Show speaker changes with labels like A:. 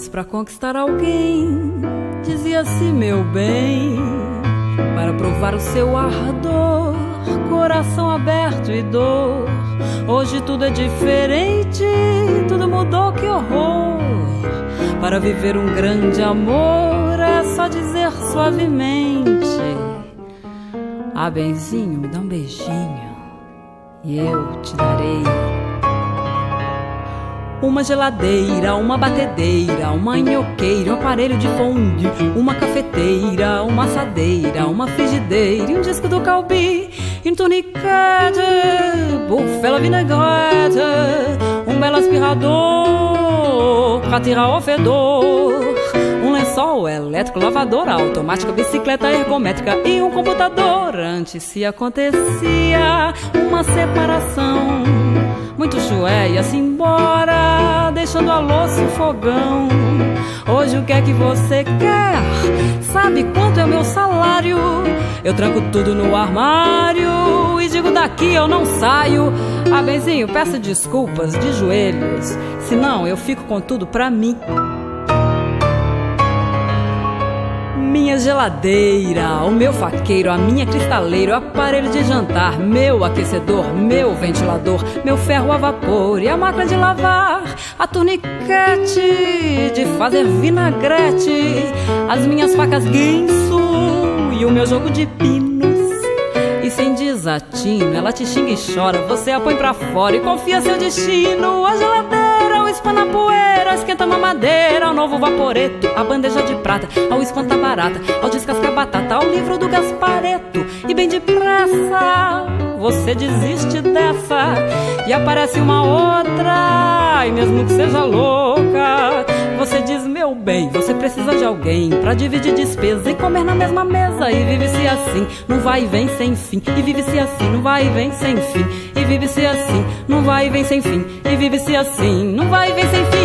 A: anos pra conquistar alguém. Dizia-se meu bem, para provar o seu ardor, coração aberto e dor. Hoje tudo é diferente, tudo mudou, que horror. Para viver um grande amor é só dizer suavemente: ah, benzinho, me dá um beijinho e eu te darei uma geladeira, uma batedeira, uma nhoqueira, um aparelho de fondue, uma cafeteira, uma assadeira, uma frigideira e um disco do Calbi, e um tourniquet, bufela vinagrete, um belo aspirador pra tirar o fedor, um lençol elétrico, lavadora automática, bicicleta ergométrica e um computador. Antes se acontecia uma separação, muito chué ia-se embora, deixando a louça e o fogão. Hoje o que é que você quer? Sabe quanto é o meu salário? Eu tranco tudo no armário e digo: daqui eu não saio. Ah, benzinho, peço desculpas de joelhos, senão eu fico com tudo pra mim. Minha geladeira, o meu faqueiro, a minha cristaleira, o aparelho de jantar, meu aquecedor, meu ventilador, meu ferro a vapor e a máquina de lavar, a tourniquete de fazer vinagrete, as minhas facas guinso e o meu jogo de pinos. E sem desatino, ela te xinga e chora, você a põe pra fora e confia seu destino. A geladeira, o espana poeira, esquenta a mamadeira, o novo vaporeto, a bandeja de prata, ao espanta barata, ao descascar batata, ao livro do Gaspareto. E bem depressa você desiste dessa e aparece uma outra, e mesmo que seja louca, você diz: meu bem, você precisa de alguém pra dividir despesa e comer na mesma mesa. E vive-se assim, não vai e vem sem fim. E vive-se assim, não vai e vem sem fim. E vive-se assim, não vai e vem sem fim. E vive-se assim, não vai e vem sem fim.